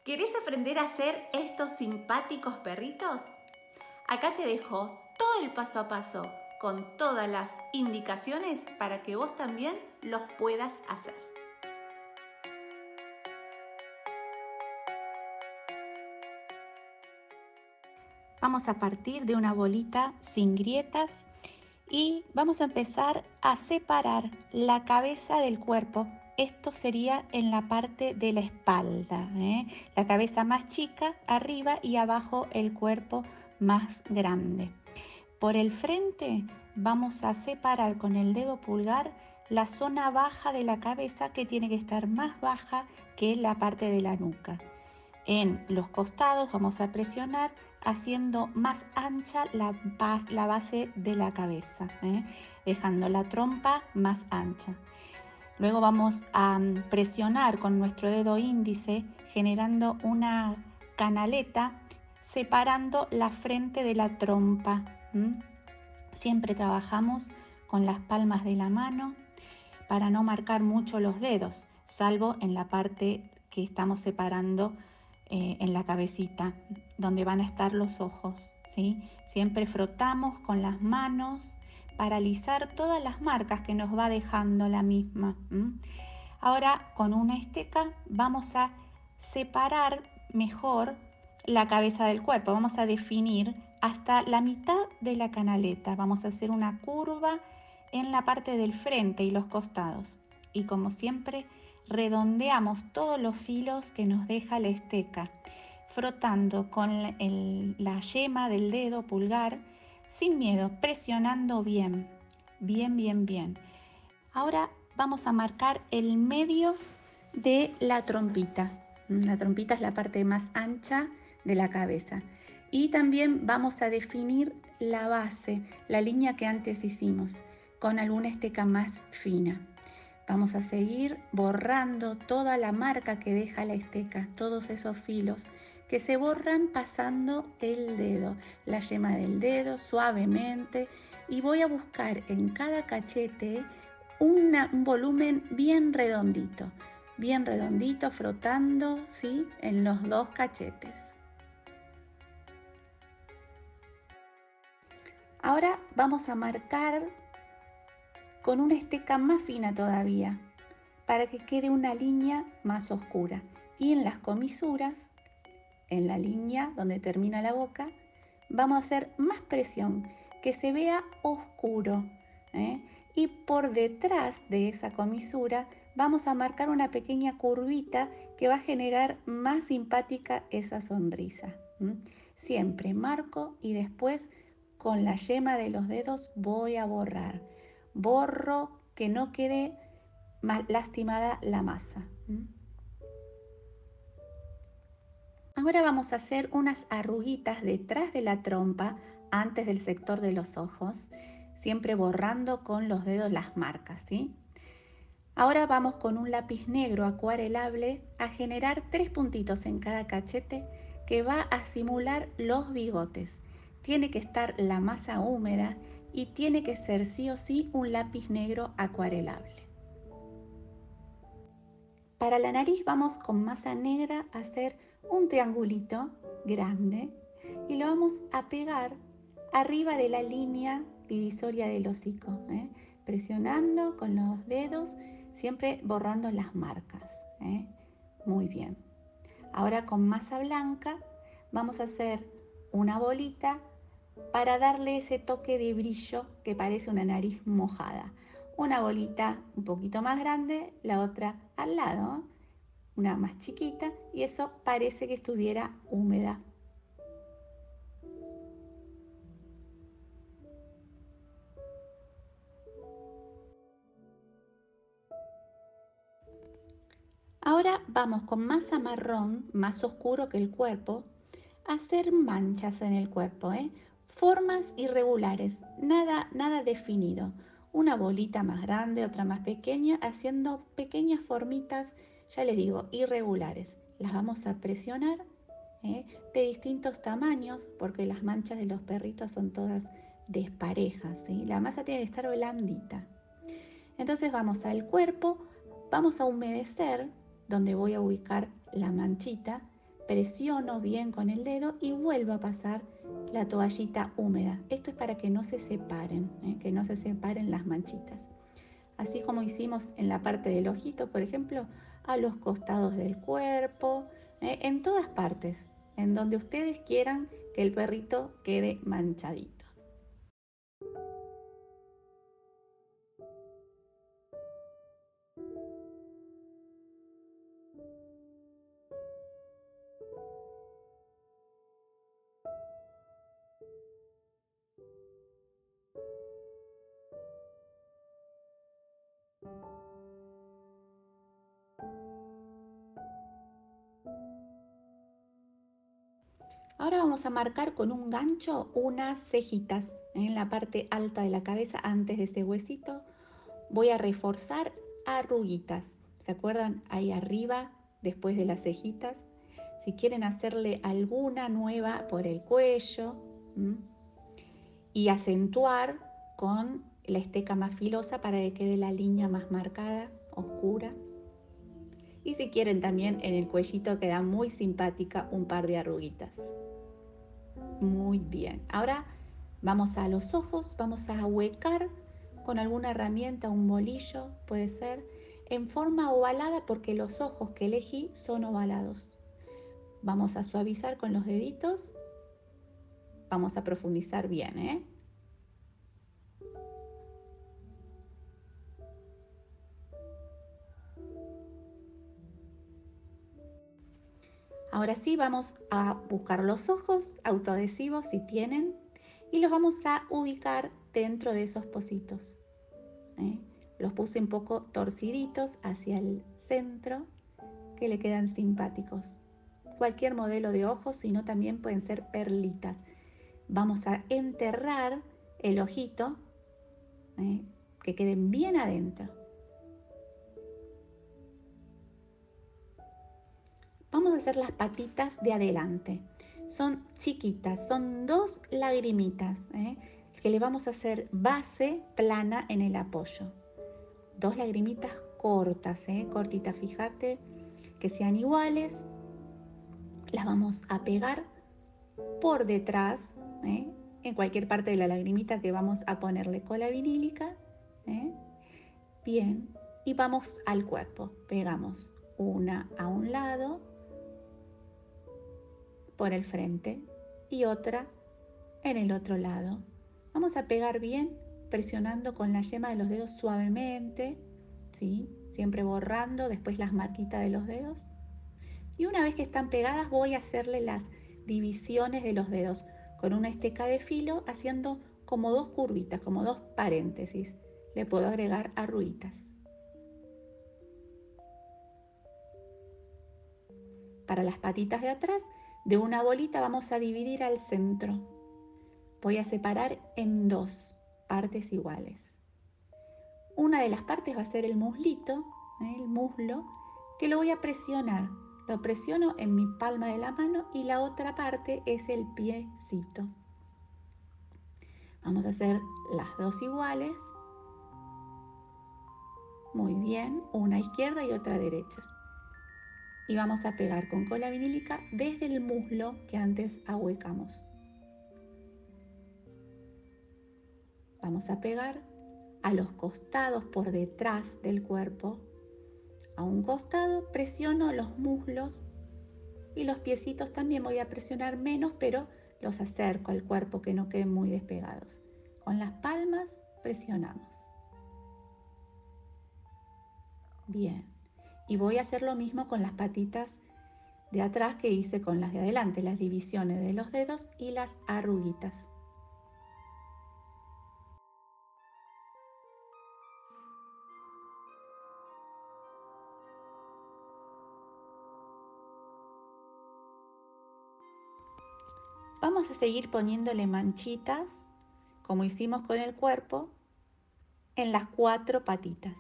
¿Querés aprender a hacer estos simpáticos perritos? Acá te dejo todo el paso a paso con todas las indicaciones para que vos también los puedas hacer. Vamos a partir de una bolita sin grietas y vamos a empezar a separar la cabeza del cuerpo. Esto sería en la parte de la espalda, la cabeza más chica arriba y abajo el cuerpo más grande. Por el frente vamos a separar con el dedo pulgar la zona baja de la cabeza, que tiene que estar más baja que la parte de la nuca. En los costados vamos a presionar haciendo más ancha la base de la cabeza, dejando la trompa más ancha. Luego vamos a presionar con nuestro dedo índice, generando una canaleta, separando la frente de la trompa. Siempre trabajamos con las palmas de la mano para no marcar mucho los dedos, salvo en la parte que estamos separando en la cabecita, donde van a estar los ojos, ¿sí? Siempre frotamos con las manos para alisar todas las marcas que nos va dejando la misma. Ahora, con una esteca vamos a separar mejor la cabeza del cuerpo. Vamos a definir hasta la mitad de la canaleta. Vamos a hacer una curva en la parte del frente y los costados. Y como siempre, redondeamos todos los filos que nos deja la esteca, frotando con la yema del dedo pulgar, sin miedo, presionando bien, bien, bien, bien. Ahora vamos a marcar el medio de la trompita. La trompita es la parte más ancha de la cabeza. Y también vamos a definir la base, la línea que antes hicimos, con alguna esteca más fina. Vamos a seguir borrando toda la marca que deja la esteca, todos esos filos que se borran pasando el dedo, la yema del dedo suavemente, y voy a buscar en cada cachete un volumen bien redondito, frotando, ¿sí?, en los dos cachetes. Ahora vamos a marcar con una esteca más fina todavía, para que quede una línea más oscura. Y en las comisuras, en la línea donde termina la boca, vamos a hacer más presión, que se vea oscuro, y por detrás de esa comisura vamos a marcar una pequeña curvita que va a generar más simpática esa sonrisa. Siempre marco y después con la yema de los dedos voy a borrar. Borro que no quede lastimada la masa. Ahora vamos a hacer unas arruguitas detrás de la trompa, antes del sector de los ojos, siempre borrando con los dedos las marcas, ¿sí? Ahora vamos con un lápiz negro acuarelable a generar 3 puntitos en cada cachete que va a simular los bigotes. Tiene que estar la masa húmeda y tiene que ser sí o sí un lápiz negro acuarelable. Para la nariz vamos con masa negra a hacer un triangulito grande y lo vamos a pegar arriba de la línea divisoria del hocico, presionando con los dedos, siempre borrando las marcas. Muy bien. Ahora con masa blanca vamos a hacer una bolita para darle ese toque de brillo que parece una nariz mojada. Una bolita un poquito más grande, la otra al lado, una más chiquita, y eso parece que estuviera húmeda. Ahora vamos con masa marrón, más oscuro que el cuerpo, a hacer manchas en el cuerpo, formas irregulares, nada definido. Una bolita más grande, otra más pequeña, haciendo pequeñas formitas, ya les digo, irregulares. Las vamos a presionar de distintos tamaños, porque las manchas de los perritos son todas desparejas, ¿sí? La masa tiene que estar blandita. Entonces vamos al cuerpo, vamos a humedecer donde voy a ubicar la manchita, presiono bien con el dedo y vuelvo a pasar la toallita húmeda. Esto es para que no se separen, que no se separen las manchitas. Así como hicimos en la parte del ojito, por ejemplo, a los costados del cuerpo, en todas partes, en donde ustedes quieran que el perrito quede manchadito. Ahora vamos a marcar con un gancho unas cejitas en la parte alta de la cabeza antes de ese huesito. Voy a reforzar arruguitas. ¿Se acuerdan? Ahí arriba, después de las cejitas. Si quieren hacerle alguna nueva por el cuello, y acentuar con la esteca más filosa para que quede la línea más marcada, oscura. Y si quieren también en el cuellito queda muy simpática un par de arruguitas. Muy bien. Ahora vamos a los ojos, vamos a ahuecar con alguna herramienta, un bolillo puede ser, en forma ovalada porque los ojos que elegí son ovalados. Vamos a suavizar con los deditos. Vamos a profundizar bien, ¿eh? Ahora sí vamos a buscar los ojos autoadhesivos si tienen y los vamos a ubicar dentro de esos pocitos. Los puse un poco torciditos hacia el centro que le quedan simpáticos. Cualquier modelo de ojos, sino también pueden ser perlitas. Vamos a enterrar el ojito, que queden bien adentro. Vamos a hacer las patitas de adelante. Son chiquitas, son 2 lagrimitas, que le vamos a hacer base plana en el apoyo. 2 lagrimitas cortas, cortitas, fíjate que sean iguales. Las vamos a pegar por detrás, en cualquier parte de la lagrimita que vamos a ponerle cola vinílica. Bien, y vamos al cuerpo. Pegamos una a un lado por el frente y otra en el otro lado. Vamos a pegar bien presionando con la yema de los dedos suavemente, ¿sí? Siempre borrando después las marquitas de los dedos. Y una vez que están pegadas voy a hacerle las divisiones de los dedos con una esteca de filo haciendo como 2 curvitas, como 2 paréntesis. Le puedo agregar arruguitas. Para las patitas de atrás, de una bolita vamos a dividir al centro. Voy a separar en 2 partes iguales. Una de las partes va a ser el muslito, el muslo, que lo voy a presionar. Lo presiono en mi palma de la mano y la otra parte es el piecito. Vamos a hacer las 2 iguales. Muy bien, una izquierda y otra derecha. Y vamos a pegar con cola vinílica desde el muslo que antes ahuecamos. Vamos a pegar a los costados por detrás del cuerpo. A un costado presiono los muslos y los piecitos también voy a presionar menos, pero los acerco al cuerpo que no queden muy despegados. Con las palmas presionamos. Bien. Y voy a hacer lo mismo con las patitas de atrás que hice con las de adelante, las divisiones de los dedos y las arruguitas. Vamos a seguir poniéndole manchitas, como hicimos con el cuerpo, en las 4 patitas.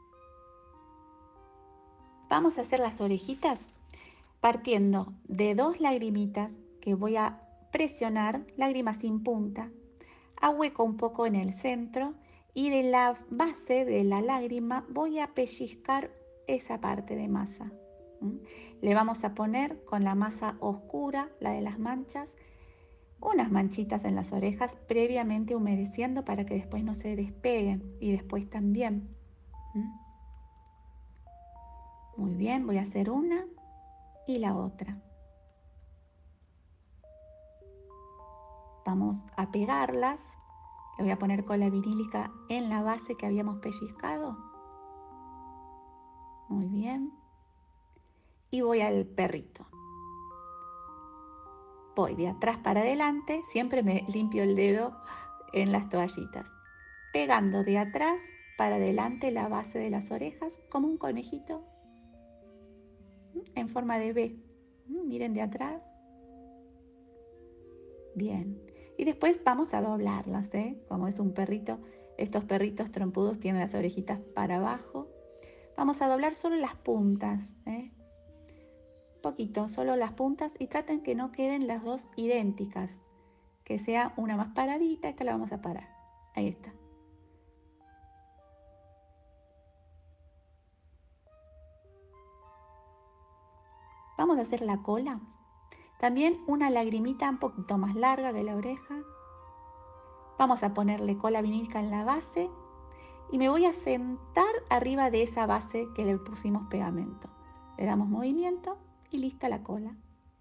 Vamos a hacer las orejitas partiendo de 2 lagrimitas que voy a presionar, lágrimas sin punta, ahueco un poco en el centro y de la base de la lágrima voy a pellizcar esa parte de masa. ¿m? Le vamos a poner con la masa oscura, la de las manchas, unas manchitas en las orejas previamente humedeciendo para que después no se despeguen y después también. ¿M? Muy bien, voy a hacer una y la otra. Vamos a pegarlas. Le voy a poner cola vinílica en la base que habíamos pellizcado. Muy bien. Y voy al perrito. Voy de atrás para adelante, siempre me limpio el dedo en las toallitas. Pegando de atrás para adelante la base de las orejas como un conejito en forma de V. Miren de atrás. Bien. Y después vamos a doblarlas, Como es un perrito, estos perritos trompudos tienen las orejitas para abajo. Vamos a doblar solo las puntas, Poquito, solo las puntas y traten que no queden las dos idénticas. Que sea una más paradita, esta la vamos a parar. Ahí está. Vamos a hacer la cola. También una lagrimita un poquito más larga que la oreja. Vamos a ponerle cola vinílica en la base y me voy a sentar arriba de esa base que le pusimos pegamento. Le damos movimiento y lista la cola.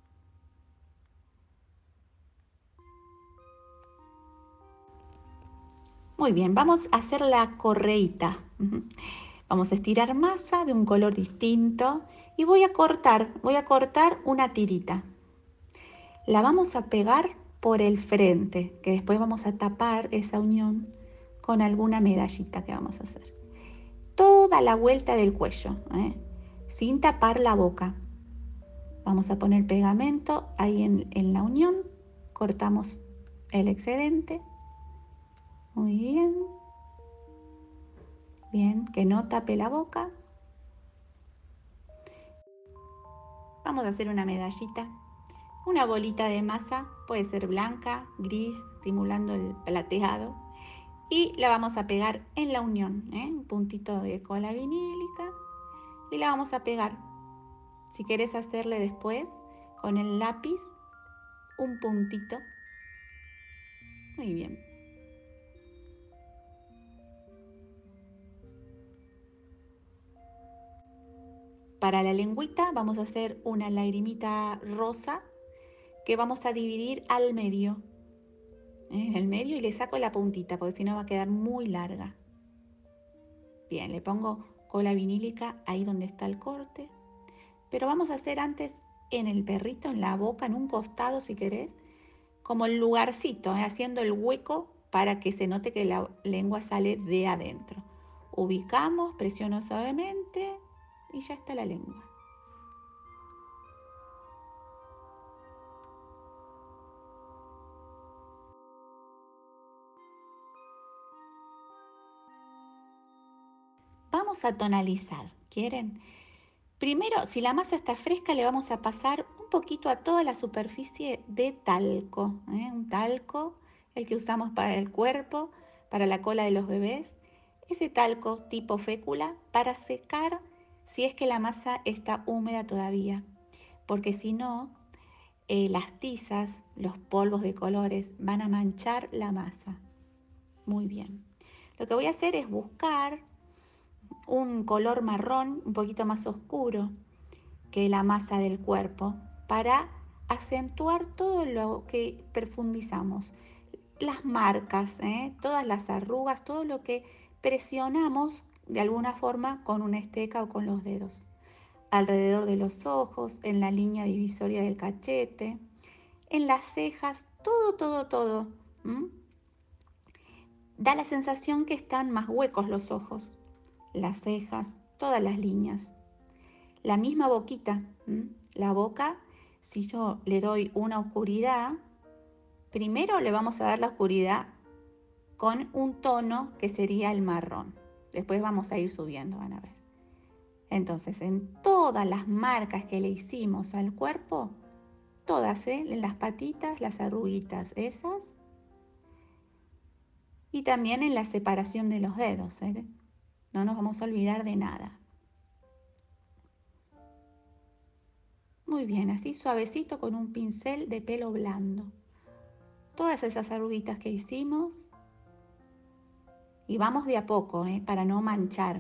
Muy bien, vamos a hacer la correíta. Vamos a estirar masa de un color distinto y voy a cortar una tirita. La vamos a pegar por el frente, que después vamos a tapar esa unión con alguna medallita que vamos a hacer. Toda la vuelta del cuello, sin tapar la boca. Vamos a poner pegamento ahí en la unión, cortamos el excedente. Muy bien. Bien, que no tape la boca. Vamos a hacer una medallita. Una bolita de masa, puede ser blanca, gris, simulando el plateado. Y la vamos a pegar en la unión, un puntito de cola vinílica. Y la vamos a pegar. Si querés hacerle después con el lápiz un puntito. Muy bien. Para la lengüita vamos a hacer una lagrimita rosa que vamos a dividir al medio. En el medio y le saco la puntita porque si no va a quedar muy larga. Bien, le pongo cola vinílica ahí donde está el corte. Pero vamos a hacer antes en el perrito, en la boca, en un costado si querés, como el lugarcito, haciendo el hueco para que se note que la lengua sale de adentro. Ubicamos, presiono suavemente y ya está la lengua. Vamos a tonalizar, ¿quieren? Primero, si la masa está fresca, le vamos a pasar un poquito a toda la superficie de talco, un talco, el que usamos para el cuerpo, para la cola de los bebés. Ese talco tipo fécula para secar si es que la masa está húmeda todavía, porque si no, las tizas, los polvos de colores van a manchar la masa. Muy bien. Lo que voy a hacer es buscar un color marrón un poquito más oscuro que la masa del cuerpo para acentuar todo lo que profundizamos. Las marcas, todas las arrugas, todo lo que presionamos de alguna forma con una esteca o con los dedos. Alrededor de los ojos, en la línea divisoria del cachete, en las cejas, todo, todo, todo. Da la sensación que están más huecos los ojos, las cejas, todas las líneas. La misma boquita, la boca, si yo le doy una oscuridad, primero le vamos a dar la oscuridad con un tono que sería el marrón. Después vamos a ir subiendo, van a ver. Entonces, en todas las marcas que le hicimos al cuerpo, todas, en las patitas, las arruguitas esas, y también en la separación de los dedos, no nos vamos a olvidar de nada. Muy bien, así suavecito con un pincel de pelo blando. Todas esas arruguitas que hicimos. Y vamos de a poco, para no manchar.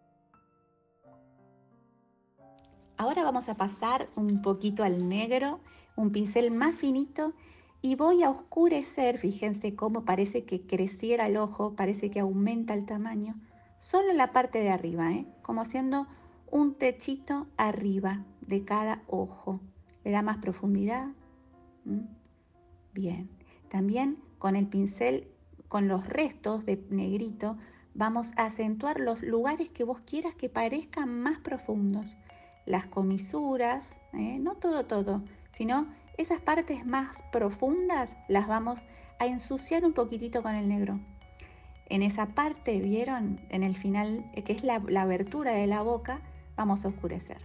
Ahora vamos a pasar un poquito al negro, un pincel más finito y voy a oscurecer, fíjense cómo parece que creciera el ojo, parece que aumenta el tamaño, solo la parte de arriba, como haciendo un techito arriba de cada ojo. Le da más profundidad. ¿Mm? Bien, también con el pincel, con los restos de negrito, vamos a acentuar los lugares que vos quieras que parezcan más profundos. Las comisuras, no todo, sino esas partes más profundas las vamos a ensuciar un poquitito con el negro. En esa parte, ¿vieron? En el final, que es la abertura de la boca, vamos a oscurecer.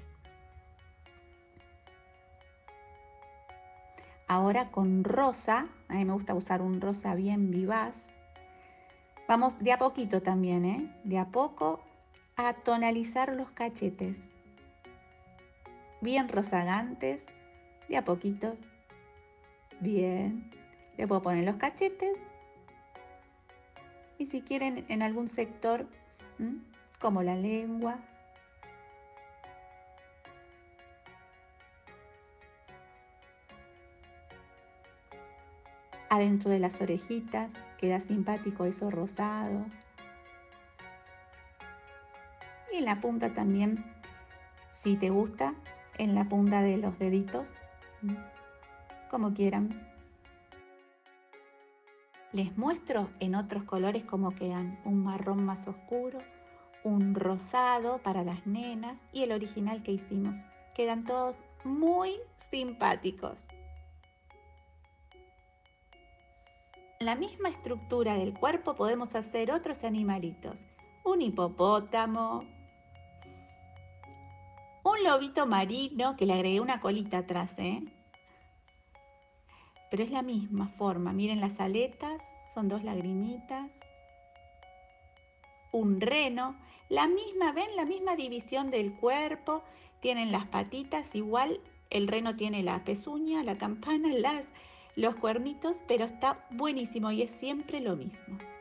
Ahora con rosa, a mí me gusta usar un rosa bien vivaz. Vamos de a poquito también, de a poco a tonalizar los cachetes. Bien rozagantes, de a poquito. Bien. Le puedo poner los cachetes y si quieren en algún sector, como la lengua. Adentro de las orejitas, queda simpático eso rosado. Y en la punta también, si te gusta, en la punta de los deditos, como quieran. Les muestro en otros colores cómo quedan: un marrón más oscuro, un rosado para las nenas y el original que hicimos. Quedan todos muy simpáticos. La misma estructura del cuerpo podemos hacer otros animalitos. Un hipopótamo, un lobito marino, que le agregué una colita atrás, pero es la misma forma. Miren las aletas, son dos lagrimitas. Un reno, ven la misma división del cuerpo, tienen las patitas igual, el reno tiene la pezuña, la campana, los cuernitos, pero está buenísimo y es siempre lo mismo.